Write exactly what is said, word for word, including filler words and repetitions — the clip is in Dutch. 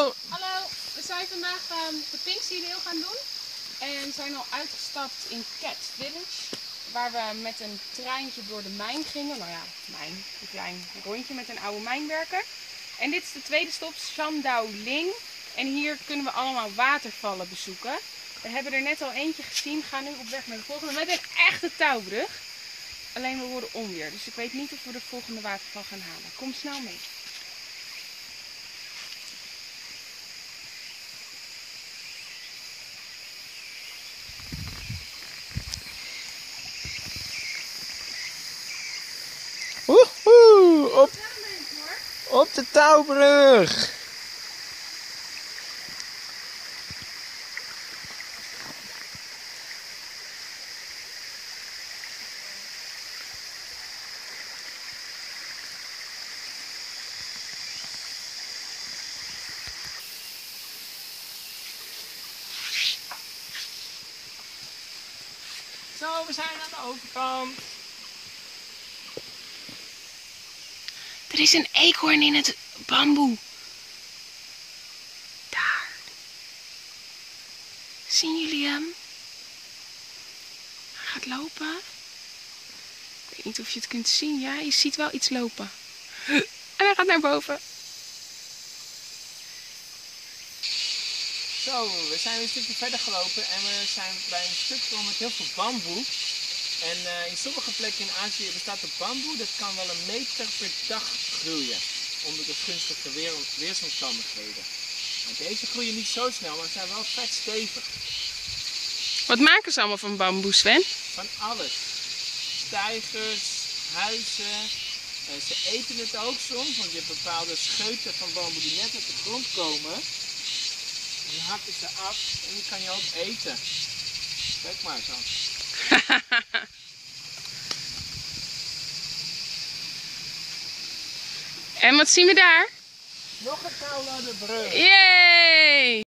Hallo! Hallo, we zijn vandaag um, de Pinksterdeel gaan doen en zijn al uitgestapt in Cat Village, waar we met een treintje door de mijn gingen. Nou ja, mijn, een klein rondje met een oude mijnwerker. En dit is de tweede stop, Shandao Ling. En hier kunnen we allemaal watervallen bezoeken. We hebben er net al eentje gezien, gaan nu op weg naar de volgende met een echte touwbrug. Alleen we worden onweer, dus ik weet niet of we de volgende waterval gaan halen. Kom snel mee. Woehoe! Op, op de touwbrug! Zo, we zijn aan de overkant. Er is een eekhoorn in het bamboe. Daar. Zien jullie hem? Hij gaat lopen. Ik weet niet of je het kunt zien. Ja, je ziet wel iets lopen. En hij gaat naar boven. Zo, we zijn weer een stukje verder gelopen en we zijn bij een stuk gekomen met heel veel bamboe. En uh, in sommige plekken in Azië bestaat de bamboe, dat kan wel een meter per dag groeien. Onder de gunstige weer, weersomstandigheden. En deze groeien niet zo snel, maar ze zijn wel vet stevig. Wat maken ze allemaal van bamboe, Sven? Van alles. Stijgers, huizen. En ze eten het ook soms, want je hebt bepaalde scheuten van bamboe die net uit de grond komen. Die hakken ze af en die kan je ook eten. Kijk maar zo. En wat zien we daar? Nog een koude brug. Yay!